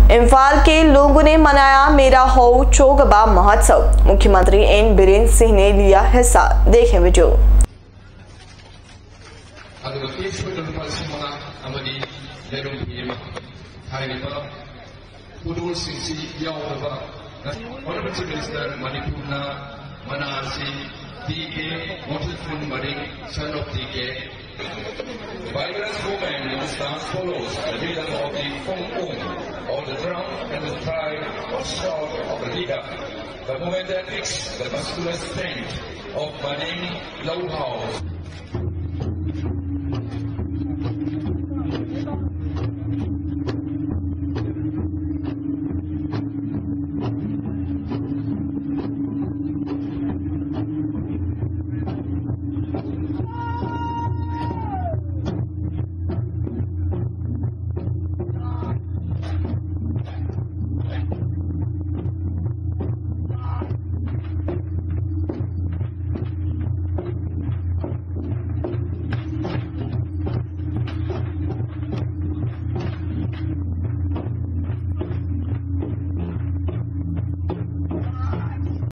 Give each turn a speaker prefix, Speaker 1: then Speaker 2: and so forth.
Speaker 1: इम्फाल के लोगों ने मनाया मेरा हो चोगबा महोत्सव। मुख्यमंत्री एन बीरेंद्र सिंह ने लिया हिस्सा। देखें video.
Speaker 2: Vibrant movement in the stance follows the rhythm of the Fong or the drum and the stride or shout of the leader. The movement depicts the muscular strength of Maning Lau House.